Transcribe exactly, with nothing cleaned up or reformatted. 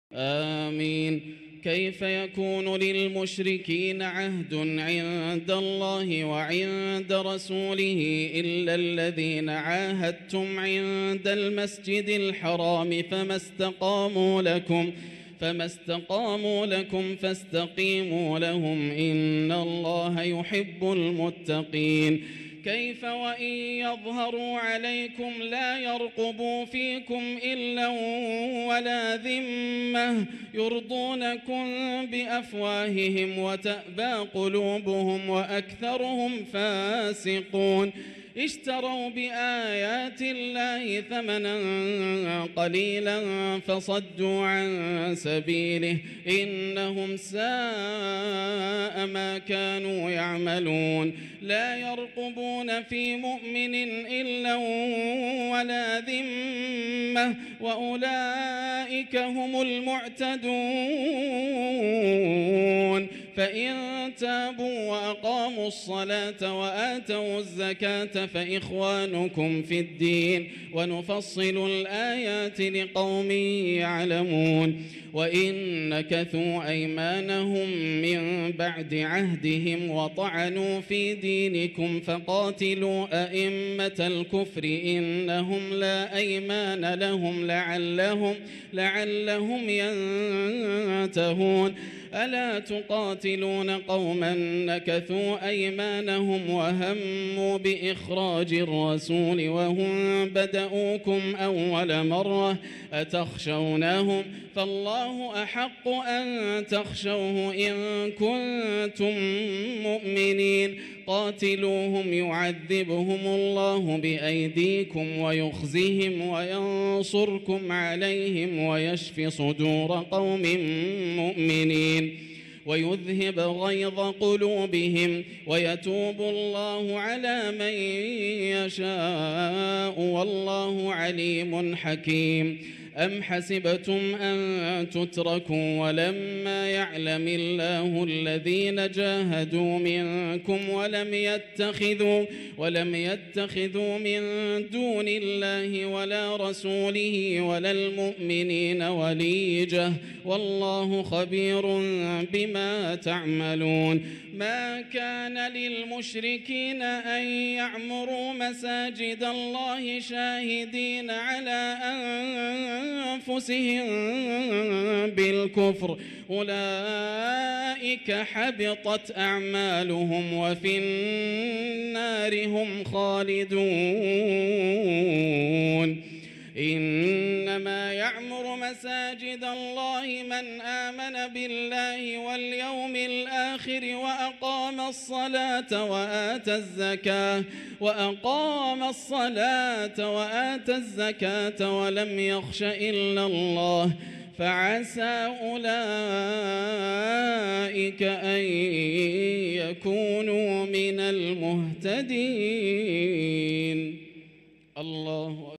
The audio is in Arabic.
آمين. كيف يكون للمشركين عهد عند الله وعند رسوله إلا الذين عاهدتم عند المسجد الحرام فما استقاموا لكم فما استقاموا لكم فاستقيموا لهم إن الله يحب المتقين. كيف وإن يظهروا عليكم لا يرقبوا فيكم إلا ولا ذمة يرضونكم بأفواههم وتأبى قلوبهم وأكثرهم فاسقون. اشتروا بآيات الله ثمنا قليلا فصدوا عن سبيله إنهم ساء ما كانوا يعملون. لا يرقبون في مؤمن إلا ولا ذمة وأولئك هم المعتدون. فإن تابوا وأقاموا الصلاة وآتوا الزكاة فإخوانكم في الدين ونفصل الآيات لقوم يعلمون. وإن نكثوا أيمانهم من بعد عهدهم وطعنوا في دينكم فقاتلوا أئمة الكفر إنهم لا أيمان لهم لعلهم, لعلهم ينتهون. ألا تقاتلون قوما نكثوا أيمانهم وهموا بإخراج الرسول وهم بدؤوكم أول مرة أتخشونهم فالله أحق أن تخشوه إن كنتم مؤمنين. قاتلوهم يعذبهم الله بأيديكم ويخزهم وينصركم عليهم ويشف صدور قوم مؤمنين ويذهب غيظ قلوبهم ويتوب الله على من يشاء والله عليم حكيم. أم حسبتم أن تتركوا ولما يعلم الله الذين جاهدوا منكم ولم يتخذوا, ولم يتخذوا من دون الله ولا رسوله ولا المؤمنين وليجة والله خبير بما تعملون. ما كان للمشركين أن يعمروا مساجد الله شاهدين على أنفسهم بالكفر أولئك حبطت أعمالهم وفي النار هم خالدون. إنما يعمر مساجد الله من آمن بالله واليوم الآخر وأقام الصلاة وآتى الزكاة وأقام الصلاة وآتى الزكاة ولم يخش إلا الله فعسى أولئك أن يكونوا من المهتدين.